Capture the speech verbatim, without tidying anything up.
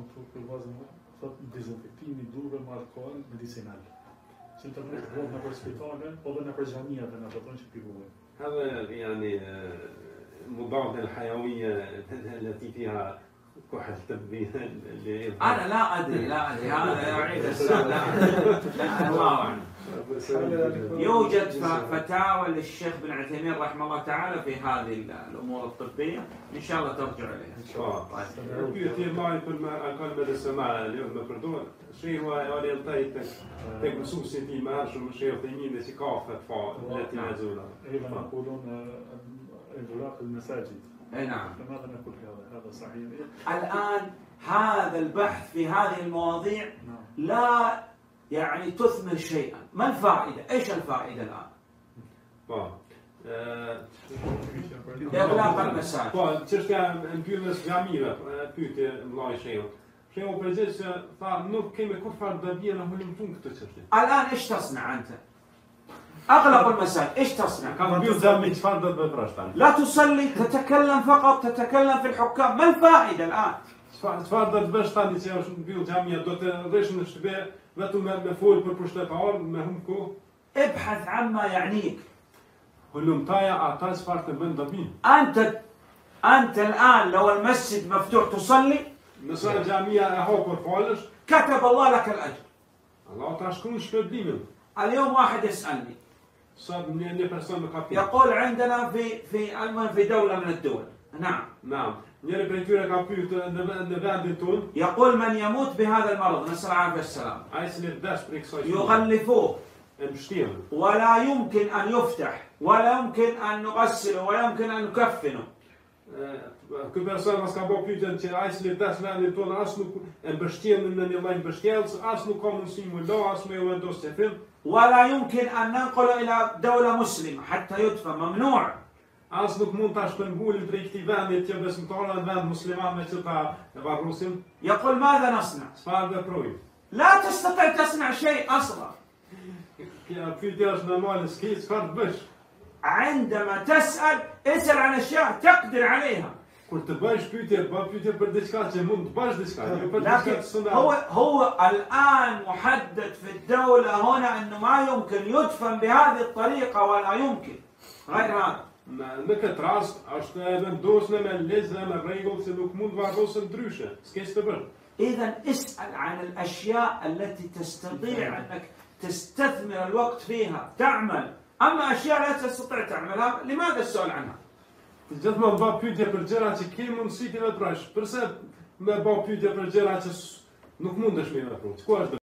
këtu për vllazën thotë dezinfektimi i durve me alkool medicinal. Që të mund të bëhet nëpër spitale, po edhe nëpër xhamia dhe në ato që piruhen. هذا يعني مضاد الحيوية التي فيها كحل تبي. أنا لا أدري لا أدري هذا يعيد السؤال لا لا الله أعلم. يوجد فتاوى للشيخ بن عثيمين رحمه الله تعالى في هذه الأمور الطبية إن شاء الله ترجع إليها. إن شاء الله. يأتي الله يكون ما كان من السماع اليوم مفردون شيء هو يعني الطيب تك مسوس في مارش وشيء ثانيين سكافة التي نزولها. أيضا يقولون إغلاق المساجد. أي نعم. فماذا نقول في هذا؟ هذا صحيح؟ الآن هذا البحث في هذه المواضيع لا يعني تثمر شيئا. ما الفائدة؟ إيش الفائدة الآن؟ إغلاق المساجد. طبعا تشتى مبيوس جميلة بيوت الله شيء. شيء وبرجس فنوب كم يكون فرد بينا هم اللي ممكن تشتى. الآن إيش تصنع أنت؟ أغلق المساجد، إيش تصنع؟ كان بيوت زميل فرد بفرشتان. لا تصلي، تتكلم فقط، تتكلم في الحكام، ما الفائدة الآن؟ فرد بفرشتان يصير بيوت جميلة دوت ريش نشتبه وتو مفعول بالبرشتة عار ما هم كو. ابحث عما يعنيك. كلهم تايا أعطاس فرد من ضمين. أنت أنت الآن لو المسجد مفتوح تصلي؟ مسألة جميلة أهو برفالش. كتب الله لك الأجر. الله تشكون شبابين. اليوم واحد يسألني. يقول عندنا في في المهم في دولة من الدول. نعم. نعم. يقول من يموت بهذا المرض نسأل العافية والسلام. يغلفوه. ولا يمكن أن يفتح ولا يمكن أن نغسله ولا يمكن أن نكفنه. ولا يمكن أن ننقله إلى دولة مسلمة حتى يدفن ممنوع. يقول ماذا نصنع؟ لا تستطيع تصنع شيء أصلا. عندما تسأل اسأل عن أشياء تقدر عليها. لكن هو هو الآن محدد في الدولة هنا أنه ما يمكن يدفن بهذه الطريقة ولا يمكن غير هذا. إذا اسأل عن الأشياء التي تستطيع أنك تستثمر الوقت فيها تعمل. أما أشياء لا تستطيع تعملها لماذا السؤال عنها؟ Gjithmonë bë pyetje për gjëra që ke mundësi të veprosh. Përse më bë pyetje për gjëra që nuk mundesh me veprosh? Ku është